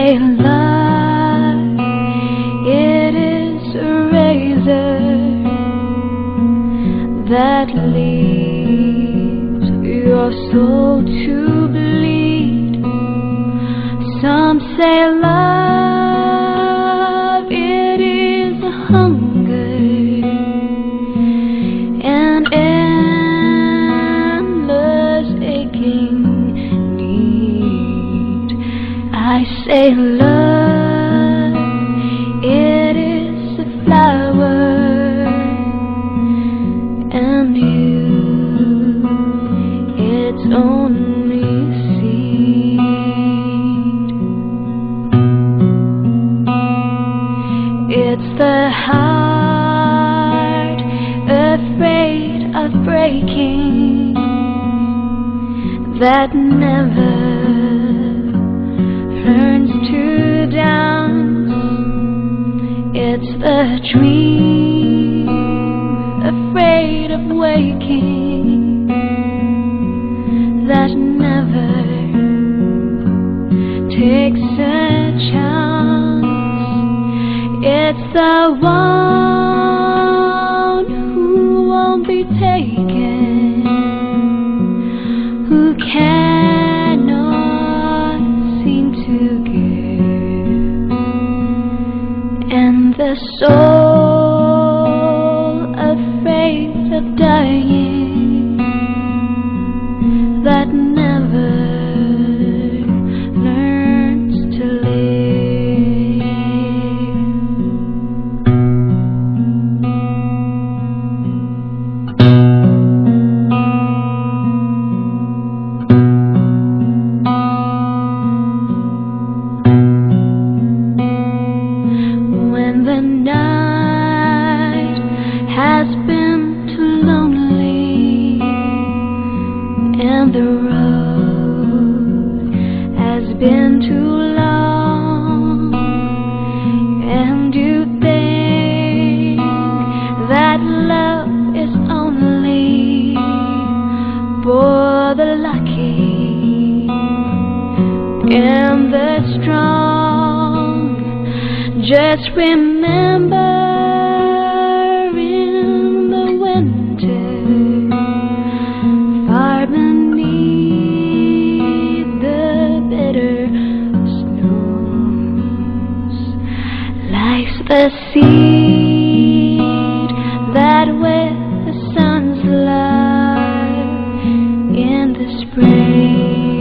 say love, it is a razor that leaves your soul to bleed. Some say love, it is a hunger and endless aching need. I say love, it is a flower, and you, it's only seed. It's the heart afraid of breaking that never learns to dance. It's the dream afraid of waking that never takes a chance. It's the one who won't be taken, who cannot seem to give, and the soul afraid of dying that never learns to live. When the night has been too lonely and the road has been too long, and you think that love is only for the lucky and the strong, just remember in the winter, far beneath the bitter snows, lies the seed that with the sun's light in the spring